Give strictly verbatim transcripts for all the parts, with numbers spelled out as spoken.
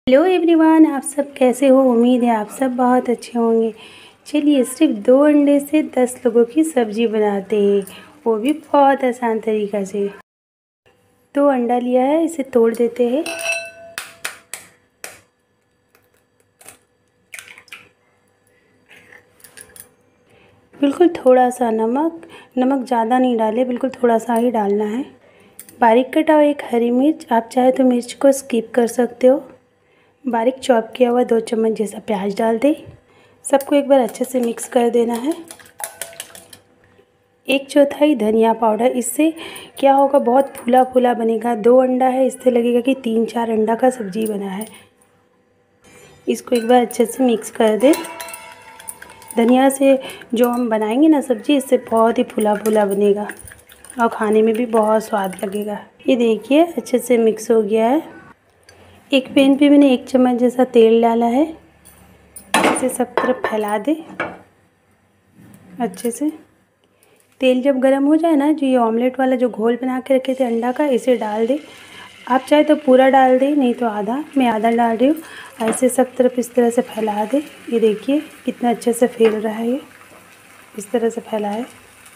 Hello everyone, आप सब कैसे हो। उम्मीद है आप सब बहुत अच्छे होंगे। चलिए सिर्फ दो अंडे से दस लोगों की सब्ज़ी बनाते हैं, वो भी बहुत आसान तरीक़ा से। दो अंडा लिया है, इसे तोड़ देते हैं। बिल्कुल थोड़ा सा नमक नमक ज़्यादा नहीं डालें, बिल्कुल थोड़ा सा ही डालना है। बारीक कटा हुआ एक हरी मिर्च, आप चाहे तो मिर्च को स्किप कर सकते हो। बारीक चॉप किया हुआ दो चम्मच जैसा प्याज डाल दें। सबको एक बार अच्छे से मिक्स कर देना है। एक चौथाई धनिया पाउडर, इससे क्या होगा, बहुत फूला फूला बनेगा। दो अंडा है, इससे लगेगा कि तीन चार अंडा का सब्ज़ी बना है। इसको एक बार अच्छे से मिक्स कर दें। धनिया से जो हम बनाएंगे ना सब्ज़ी, इससे बहुत ही फूला फूला बनेगा और खाने में भी बहुत स्वाद लगेगा। ये देखिए अच्छे से मिक्स हो गया है। एक पैन पे मैंने एक चम्मच जैसा तेल डाला है। इसे सब तरफ फैला दे अच्छे से। तेल जब गर्म हो जाए ना, जो ये ऑमलेट वाला जो घोल बना के रखे थे अंडा का, इसे डाल दे। आप चाहे तो पूरा डाल दे, नहीं तो आधा। मैं आधा डाल रही हूँ। ऐसे सब तरफ इस तरह से फैला दे। ये देखिए कितना अच्छे से फैल रहा है। ये इस तरह से फैला है।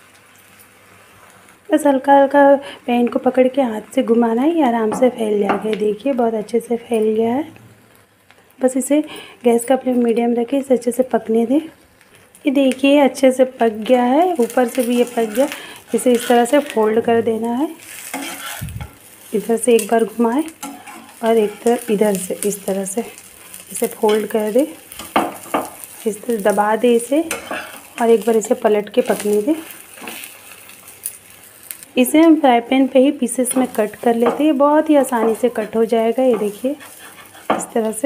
बस हल्का हल्का पैन को पकड़ के हाथ से घुमाना है, ये आराम से फैल जाएगा। देखिए बहुत अच्छे से फैल गया है। बस इसे गैस का फ्लेम मीडियम रखें, इसे अच्छे से पकने दें। ये देखिए अच्छे से पक गया है, ऊपर से भी ये पक गया। इसे इस तरह से फोल्ड कर देना है। इधर से एक बार घुमाएं और एक तरफ इधर से इस तरह से इसे फोल्ड कर दे। इस तरह दबा दे इसे और एक बार इसे पलट के पकने दे। इसे हम फ्राई पैन पे ही पीसेस में कट कर लेते हैं, बहुत ही आसानी से कट हो जाएगा। ये देखिए इस तरह से,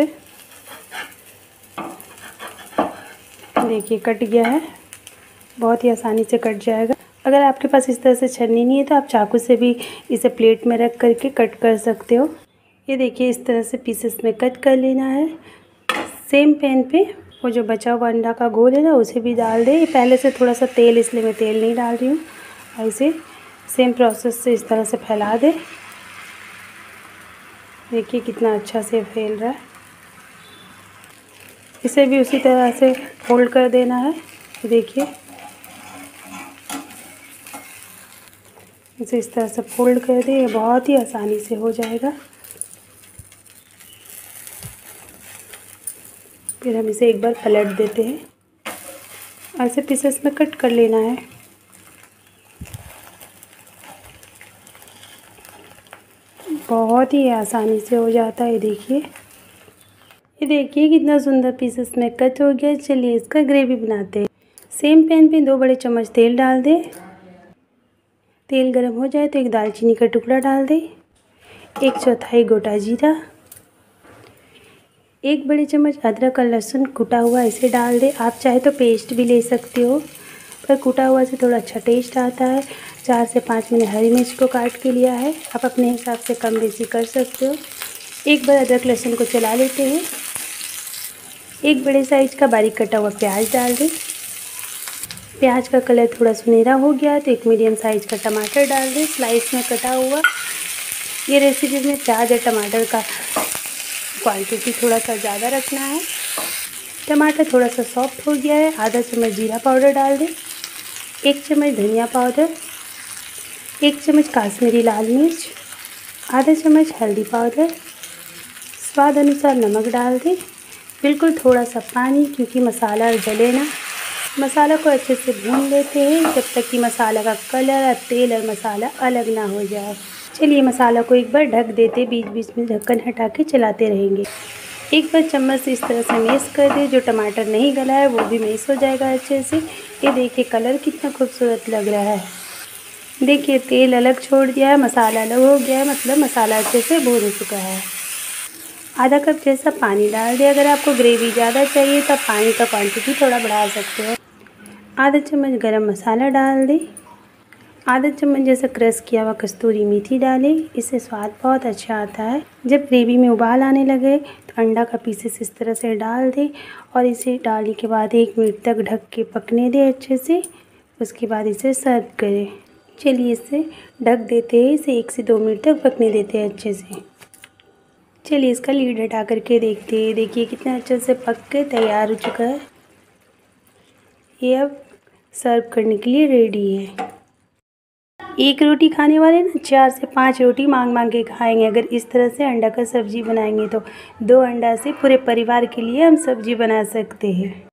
देखिए कट गया है, बहुत ही आसानी से कट जाएगा। अगर आपके पास इस तरह से छन्नी नहीं है तो आप चाकू से भी इसे प्लेट में रख करके कट कर सकते हो। ये देखिए इस तरह से पीसेस में कट कर लेना है। सेम पैन पे वो जो बचा हुआ अंडा का घोल है ना, उसे भी डाल दे। पहले से थोड़ा सा तेल, इसलिए मैं तेल नहीं डाल रही हूँ। ऐसे सेम प्रोसेस से इस तरह से फैला दे। देखिए कितना अच्छा से फैल रहा है। इसे भी उसी तरह से फोल्ड कर देना है। देखिए इसे इस तरह से फोल्ड कर दे, ये बहुत ही आसानी से हो जाएगा। फिर हम इसे एक बार पलट देते हैं। ऐसे पीसेस में कट कर लेना है। बहुत ही आसानी से हो जाता है। देखिए ये देखिए कितना सुंदर पीसेस में कट हो गया। चलिए इसका ग्रेवी बनाते हैं। सेम पैन पे दो बड़े चम्मच तेल डाल दें। तेल गर्म हो जाए तो एक दालचीनी का टुकड़ा डाल दें। एक चौथाई गोटा जीरा, एक बड़े चम्मच अदरक और लहसुन कुटा हुआ, इसे डाल दें। आप चाहे तो पेस्ट भी ले सकते हो, पर कुटा हुआ से थोड़ा अच्छा टेस्ट आता है। चार से पाँच मैंने हरी मिर्च को काट के लिया है, आप अपने हिसाब से कम बेसी कर सकते हो। एक बार अदरक लहसुन को चला लेते हैं। एक बड़े साइज का बारीक कटा हुआ प्याज डाल दें। प्याज का कलर थोड़ा सुनहरा हो गया तो एक मीडियम साइज का टमाटर डाल दें, स्लाइस में कटा हुआ। ये रेसिपी में प्याज और टमाटर का क्वांटिटी थोड़ा सा ज़्यादा रखना है। टमाटर थोड़ा सा सॉफ्ट हो गया है, आधा चम्मच जीरा पाउडर डाल दें। एक चम्मच धनिया पाउडर, एक चम्मच काश्मीरी लाल मिर्च, आधा चम्मच हल्दी पाउडर, स्वाद अनुसार नमक डाल दें। बिल्कुल थोड़ा सा पानी, क्योंकि मसाला जले ना। मसाला को अच्छे से भून लेते हैं जब तक कि मसाला का कलर और तेल और मसाला अलग ना हो जाए। चलिए मसाला को एक बार ढक देते, बीच बीच में ढक्कन हटा के चलाते रहेंगे। एक बार चम्मच से इस तरह से मैश कर दे। जो टमाटर नहीं गला है वो भी मैश हो जाएगा अच्छे से। ये देखिए कलर कितना खूबसूरत लग रहा है। देखिए तेल अलग छोड़ दिया है, मसाला अलग हो गया है, मतलब मसाला अच्छे से भून हो चुका है। आधा कप जैसा पानी डाल दें। अगर आपको ग्रेवी ज़्यादा चाहिए तो आप पानी का क्वांटिटी थोड़ा बढ़ा सकते हो। आधा चम्मच गरम मसाला डाल दें। आधा चम्मच जैसा क्रश किया हुआ कस्तूरी मेथी डालें, इससे स्वाद बहुत अच्छा आता है। जब ग्रेवी में उबाल आने लगे तो अंडा का पीसेस इस तरह से डाल दें और इसे डालने के बाद एक मिनट तक ढक के पकने दें अच्छे से। उसके बाद इसे सर्व करें। चलिए इसे ढक देते हैं, इसे एक से दो मिनट तक पकने देते हैं अच्छे से। चलिए इसका लीड हटा करके देखते हैं। देखिए कितना अच्छे से पक के तैयार हो चुका है। ये अब सर्व करने के लिए रेडी है। एक रोटी खाने वाले ना चार से पाँच रोटी मांग मांग के खाएंगे अगर इस तरह से अंडा का सब्ज़ी बनाएंगे तो। दो अंडा से पूरे परिवार के लिए हम सब्ज़ी बना सकते हैं।